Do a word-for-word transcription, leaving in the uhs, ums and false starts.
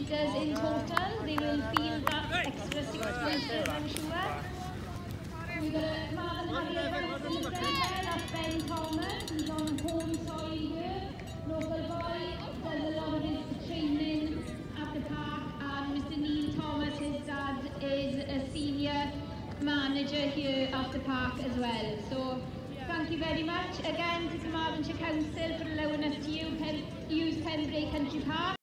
metres in total. They will feel that extra six metres, I'm sure. We've got a Marvin Harrier there, that's Ben Thomas. He's on home soil here. Local boy, does a lot of his training at the park. And Mister Neil Thomas, his dad, is a senior manager here at the park as well. So thank you very much again to the Carmarthenshire Council for allowing us to use Pembrey Country Park.